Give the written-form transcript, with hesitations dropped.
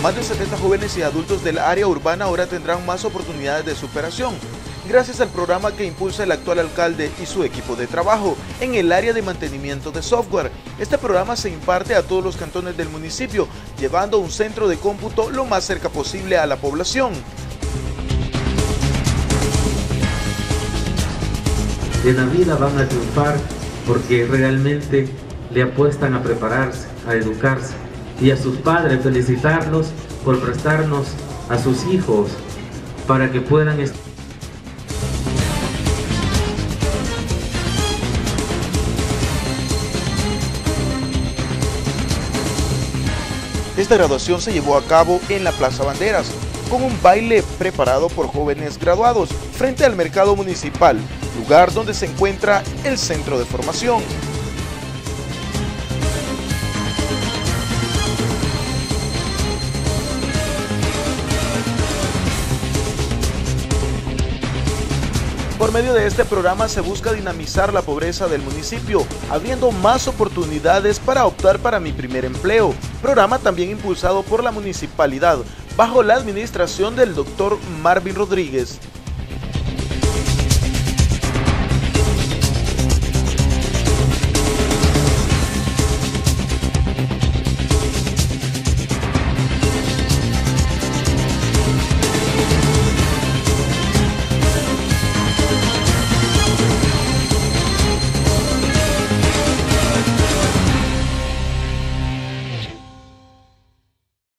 Más de 70 jóvenes y adultos del área urbana ahora tendrán más oportunidades de superación, gracias al programa que impulsa el actual alcalde y su equipo de trabajo en el área de mantenimiento de software. Este programa se imparte a todos los cantones del municipio, llevando un centro de cómputo lo más cerca posible a la población. En la vida van a triunfar porque realmente le apuestan a prepararse, a educarse, y a sus padres felicitarlos por prestarnos a sus hijos para que puedan estar. Esta graduación se llevó a cabo en la Plaza Banderas, con un baile preparado por jóvenes graduados frente al mercado municipal, lugar donde se encuentra el centro de formación. Por medio de este programa se busca dinamizar la pobreza del municipio, abriendo más oportunidades para optar para mi primer empleo. Programa también impulsado por la municipalidad, bajo la administración del Dr. Marvin Rodríguez.